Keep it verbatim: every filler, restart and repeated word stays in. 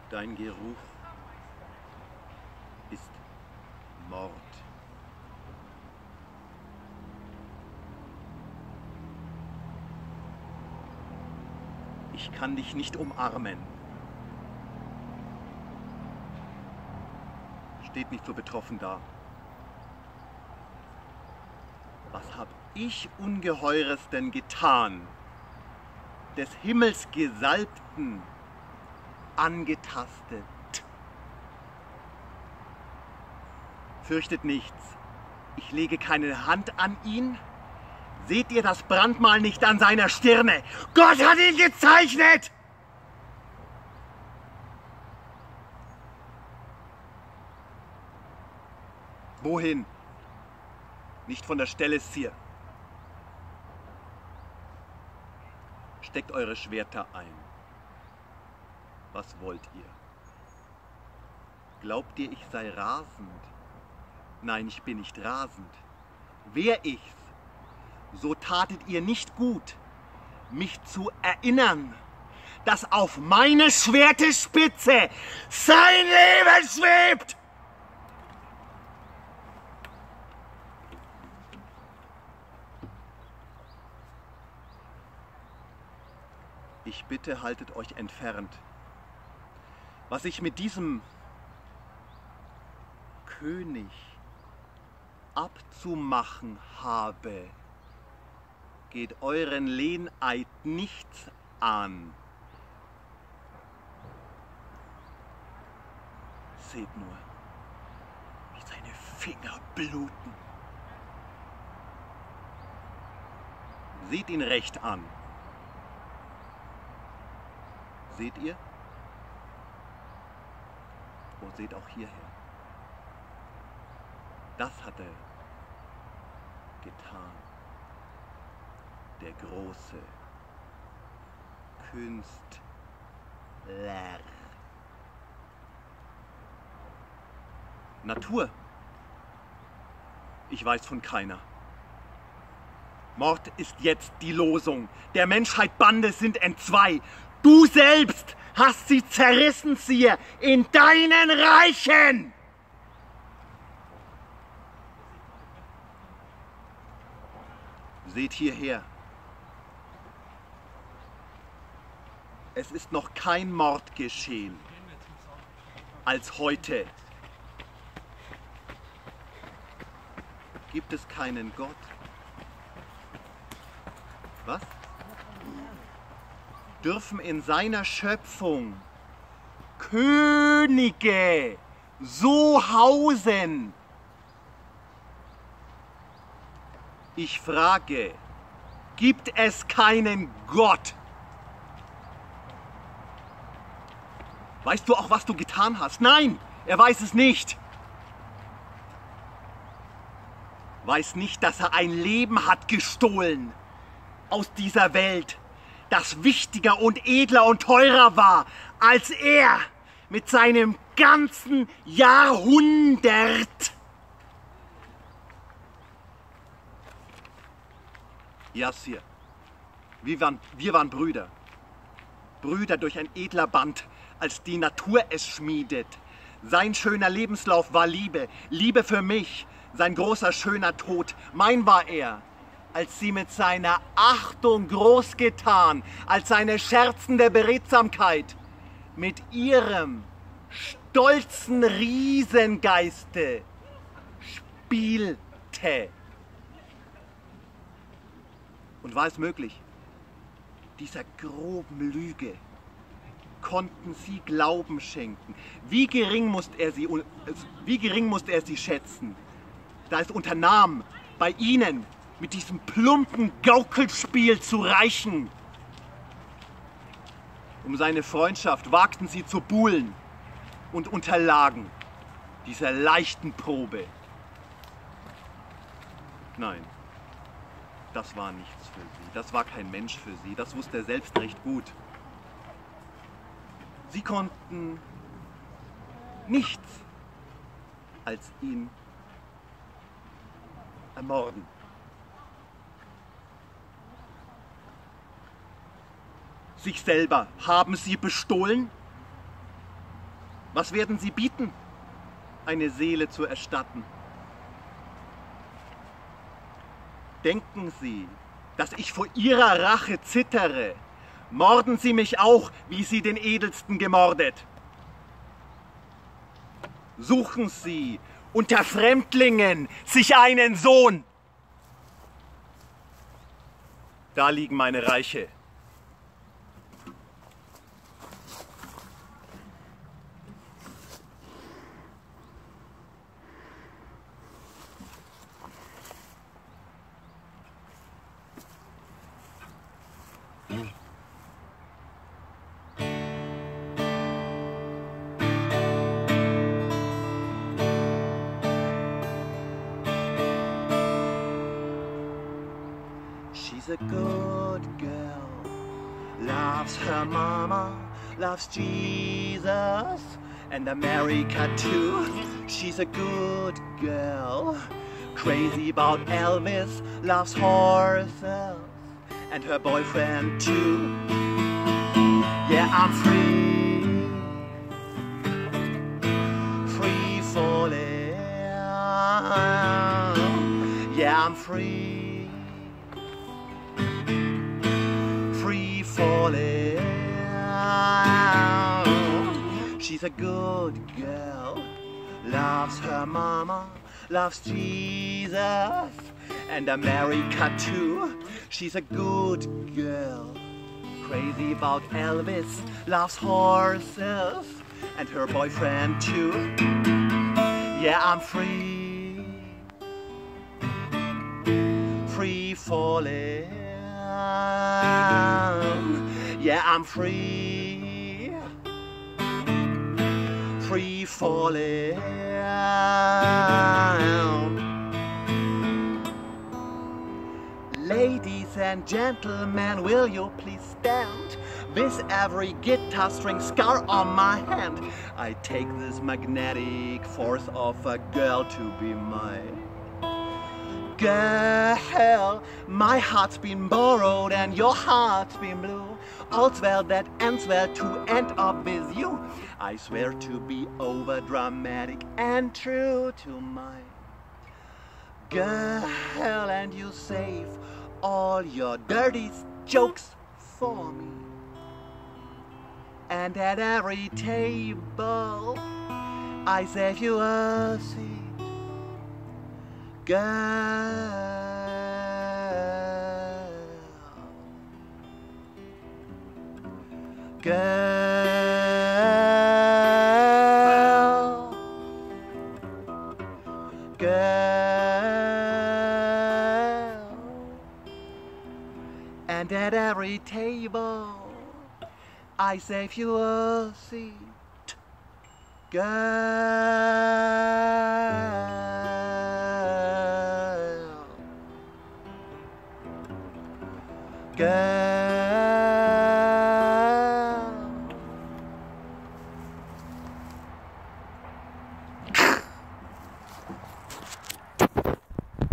Dein Geruch ist Mord. Ich kann dich nicht umarmen. Steht nicht so betroffen da. Was hab ich Ungeheures denn getan? Des Himmels Gesalbten angetastet. Fürchtet nichts. Ich lege keine Hand an ihn. Seht ihr das Brandmal nicht an seiner Stirne? Gott hat ihn gezeichnet! Wohin? Nicht von der Stelle, Sir. Steckt eure Schwerter ein. Was wollt ihr? Glaubt ihr, ich sei rasend? Nein, ich bin nicht rasend. Wär ich's, so tatet ihr nicht gut, mich zu erinnern, dass auf meine Schwertespitze sein Leben schwebt! Ich bitte, haltet euch entfernt. Was ich mit diesem König abzumachen habe, geht euren Lehneid nichts an. Seht nur, wie seine Finger bluten. Seht ihn recht an. Seht ihr? Und seht auch hierher. Das hat er getan. Der große Künstler. Natur. Ich weiß von keiner. Mord ist jetzt die Losung. Der Menschheit Bande sind entzwei. Du selbst hast sie zerrissen, Sir, in deinen Reichen! Seht hierher. Es ist noch kein Mord geschehen als heute. Gibt es keinen Gott? Was? Dürfen in seiner Schöpfung Könige so hausen? Ich frage, gibt es keinen Gott? Weißt du auch, was du getan hast? Nein, er weiß es nicht. Weiß nicht, dass er ein Leben hat gestohlen aus dieser Welt, das wichtiger und edler und teurer war, als er mit seinem ganzen Jahrhundert. Ja, Sir, wir waren, wir waren Brüder. Brüder durch ein edler Band, als die Natur es schmiedet. Sein schöner Lebenslauf war Liebe, Liebe für mich, sein großer schöner Tod, mein war er. Als sie mit seiner Achtung groß getan, als seine scherzende Beredsamkeit mit ihrem stolzen Riesengeiste spielte. Und war es möglich, dieser groben Lüge konnten sie Glauben schenken? Wie gering musste er sie, wie gering musste er sie schätzen, da es unternahm, bei ihnen mit diesem plumpen Gaukelspiel zu reichen. Um seine Freundschaft wagten sie zu buhlen und unterlagen dieser leichten Probe. Nein, das war nichts für sie, das war kein Mensch für sie, das wusste er selbst recht gut. Sie konnten nichts als ihn ermorden. Sich selber haben sie bestohlen Was werden Sie bieten, eine Seele zu erstatten? Denken Sie, dass ich vor Ihrer Rache zittere? Morden Sie mich auch, wie Sie den Edelsten gemordet. Suchen Sie unter Fremdlingen sich einen Sohn. Da liegen meine Reiche. She's a good girl, loves her mama, loves Jesus and America too. She's a good girl, crazy about Elvis, loves horses and her boyfriend too. Yeah, I'm free, free falling. Yeah, I'm free. She's a good girl, loves her mama, loves Jesus and America too. She's a good girl, crazy about Elvis, loves horses and her boyfriend too. Yeah, I'm free, free falling. Yeah, I'm free, free falling. Ladies and gentlemen, will you please stand? With every guitar string scar on my hand, I take this magnetic force of a girl to be mine. Girl, my heart's been borrowed and your heart's been blue. All's well that ends well to end up with you. I swear to be over dramatic and true to my girl, and you save all your dirty jokes for me. And at every table I save you a seat. Girl, girl, girl, and at every table I save you a seat. Girl, girl.